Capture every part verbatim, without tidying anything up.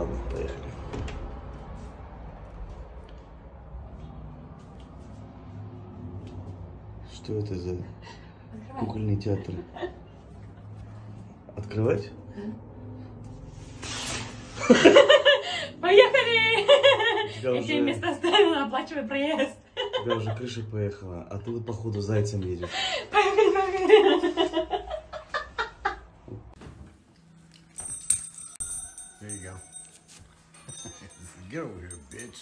Ладно, поехали. Что это за кукольный театр? Открывать? Поехали! Я уже... тебе место оставила, оплачивай проезд. У тебя уже крыша поехала, а ты вот походу зайцем едешь. Поехали, поехали. There you go. Get over here, bitch.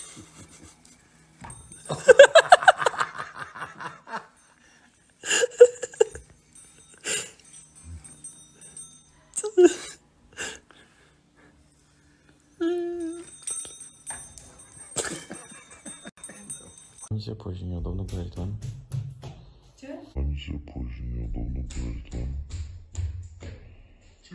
Нельзя позже, неудобно говорить, ладно? Че? Нельзя позже, неудобно говорить, ладно? Че?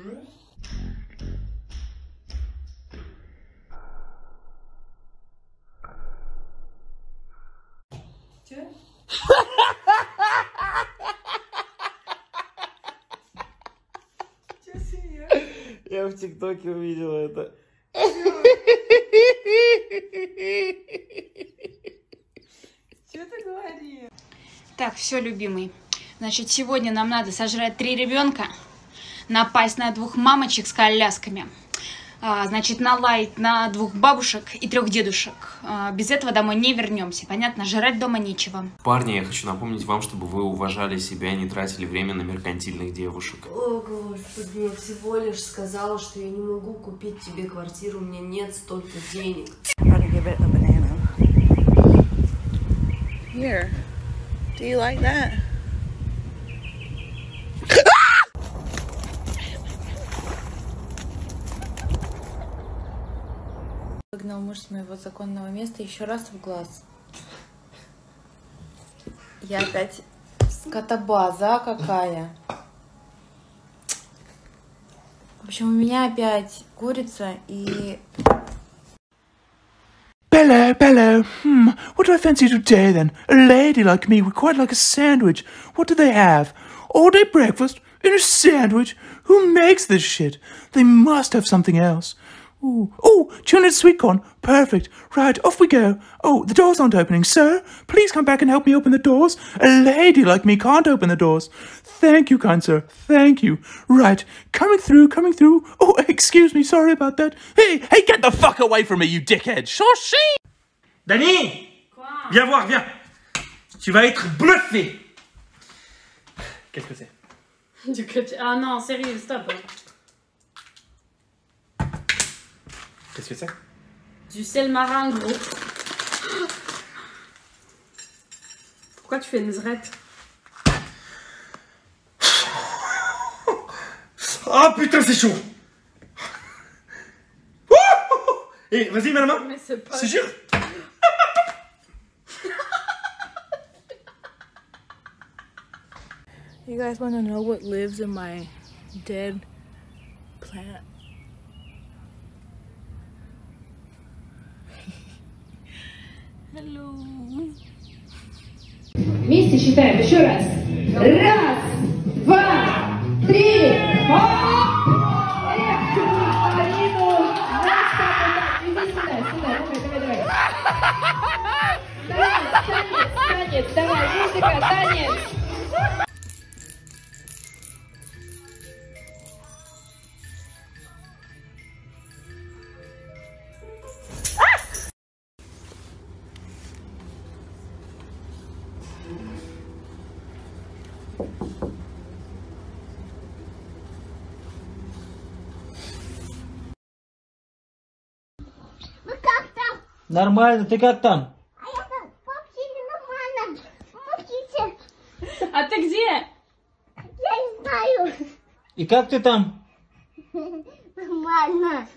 Че? Че смеешься? Я в ТикТоке увидела это. Что ты говоришь? Так, все, любимый. Значит, сегодня нам надо сожрать три ребенка, напасть на двух мамочек с колясками, а, значит, налаять на двух бабушек и трех дедушек. А, без этого домой не вернемся. Понятно? Жрать дома нечего. Парни, я хочу напомнить вам, чтобы вы уважали себя и не тратили время на меркантильных девушек. О, Господи, я всего лишь сказала, что я не могу купить тебе квартиру, у меня нет столько денег. Here. Do you like that? Выгнал муж с моего законного места еще раз в глаз. Я опять скотобаза какая. В общем, у меня опять курица и... Bello, Bello, hmm, what do I fancy today then? A lady like me would quite like a sandwich. What do they have? All day breakfast in a sandwich? Who makes this shit? They must have something else. Ooh, oh, tuna and sweet corn. Perfect. Right, off we go. Oh, the doors aren't opening. Sir, please come back and help me open the doors. A lady like me can't open the doors. Thank you, kind sir. Thank you. Right, coming through, coming through. Oh, excuse me, sorry about that. Hey, hey, get the fuck away from me, you dickhead. Chanchy! Dani! Viens voir, viens. Tu vas être bluffé. Qu'est-ce que c'est? Du ketchup. Ah non, sérieux, stop. Qu'est-ce que c'est? Du sel marin, gros. Pourquoi tu fais une zrette? Oh putain, c'est chaud! Eh, vas-y, mets la main! Mais c'est pas... C'est sûr? You guys want to know what lives in my dead plant? Hello. Вместе считаем еще раз. Раз, два, три. Иди сюда, сюда, давай, давай, давай. Танец, танец, танец, давай, музыка, танец. Нормально, ты как там? А я там вообще не нормально. Помогите. А ты где? Я не знаю. И как ты там? Нормально.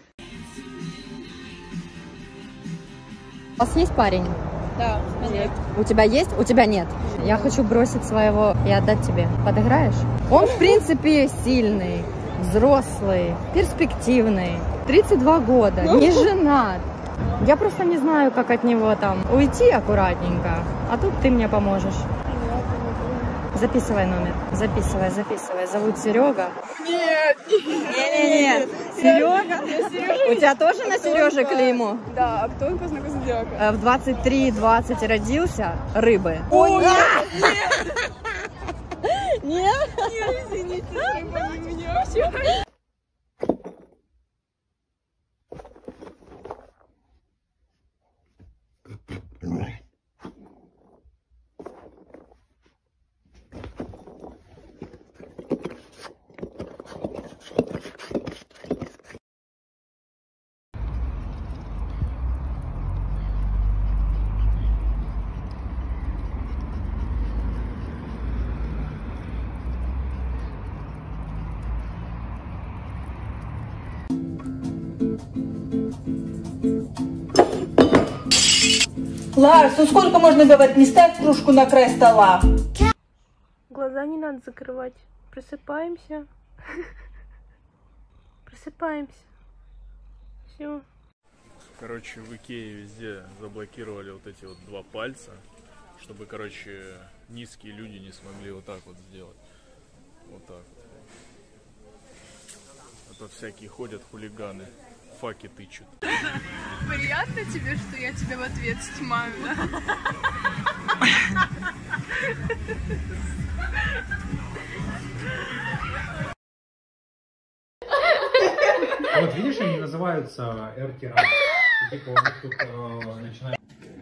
У вас есть парень? Да, нет. У тебя есть? У тебя нет. Я хочу бросить своего и отдать тебе. Подыграешь? Он, в принципе, сильный, взрослый, перспективный. тридцать два года, не женат. Я просто не знаю, как от него там уйти аккуратненько. А тут ты мне поможешь. Записывай номер. Записывай, записывай. Зовут Серега. Нет. Не-не-не. Серега? У тебя тоже на Сереже клеймо? Да, а кто по знаку зодиака? В двадцать три двадцать родился, рыбы. Ой, нет! Нет? Нет, извините, рыба не меня вообще. Ларс, ну сколько можно говорить? Не ставь кружку на край стола. Глаза не надо закрывать. Просыпаемся. Просыпаемся. Все. Короче, в Икее везде заблокировали вот эти вот два пальца, чтобы, короче, низкие люди не смогли вот так вот сделать. Вот так вот. А то всякие ходят хулиганы, факи тычут. Приятно тебе, что я тебя в ответ снимаю, да? Вот видишь, они называются эркером. Типа у них тут э, начинают...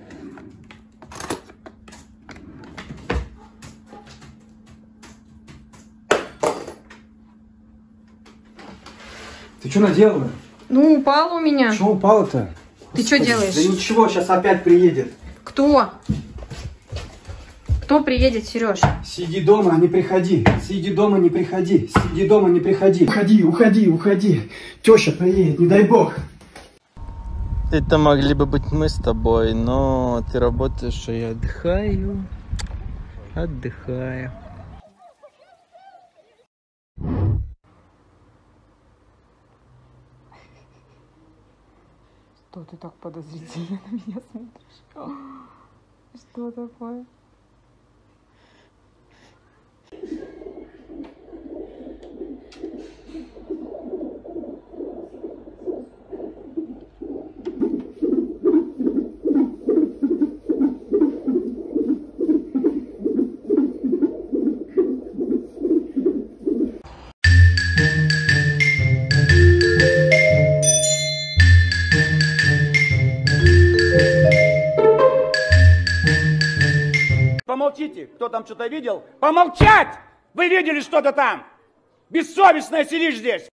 Ты что наделала? Ну, упал у меня. Чего упало-то? Ты что делаешь? Да ничего, сейчас опять приедет. Кто? Кто приедет, Сереж? Сиди дома, не приходи. Сиди дома, не приходи. Сиди дома, не приходи. Уходи, уходи, уходи. Теща приедет, не дай бог. Это могли бы быть мы с тобой, но ты работаешь, а я отдыхаю. Отдыхаю. Что ты так подозрительно на меня смотришь? Что такое? Помолчите, кто там что-то видел? Помолчать! Вы видели что-то там? Бессовестная сидишь здесь!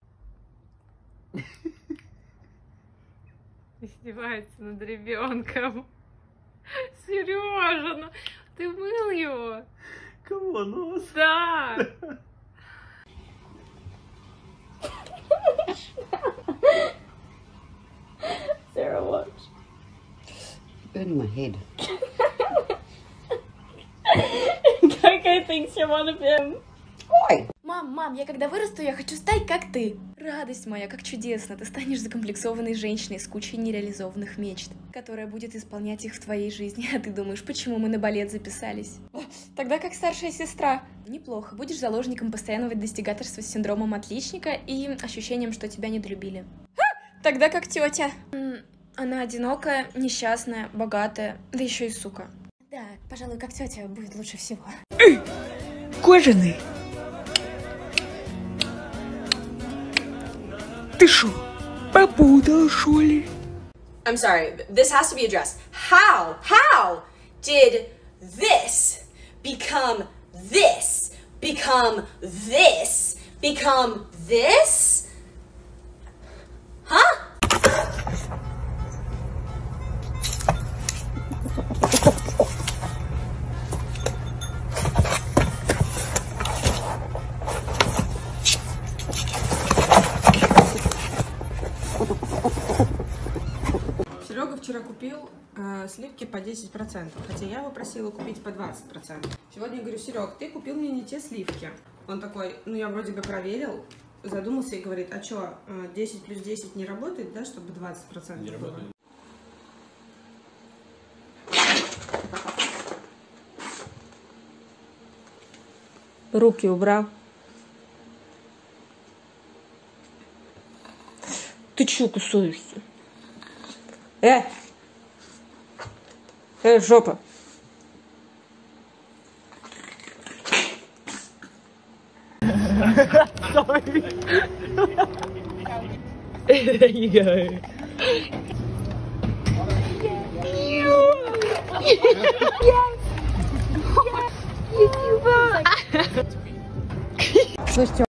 Издевается над ребенком. Сережа, ну ты мыл его? Кого, нос? Да. Sarah, watch. In my head. Какая thinks one of him. Ой! Мам, мам, я когда вырасту, я хочу стать как ты. Радость моя, как чудесно. Ты станешь закомплексованной женщиной с кучей нереализованных мечт, которая будет исполнять их в твоей жизни. А ты думаешь, почему мы на балет записались? Тогда как старшая сестра. Неплохо. Будешь заложником постоянного достигаторства с синдромом отличника и ощущением, что тебя недолюбили. А! Тогда как тетя. Она одинокая, несчастная, богатая, да еще и сука. Да, пожалуй, как тетя будет лучше всего. Эй, кожаный. Ты шо, попутал, шо ли? I'm sorry, this has to be addressed. How, how did this become this, become this, become this? Huh? Серега вчера купил э, сливки по десять процентов, хотя я его просила купить по двадцать процентов. Сегодня я говорю: Серег, ты купил мне не те сливки. Он такой: ну я вроде бы проверил, задумался и говорит: а что, десять плюс десять не работает, да, чтобы двадцать процентов Не было? работает. Руки убрал. Ты чё кусаешься? Э! Э, жопа! Sorry. There you go. Yes. Yes. YouTuber.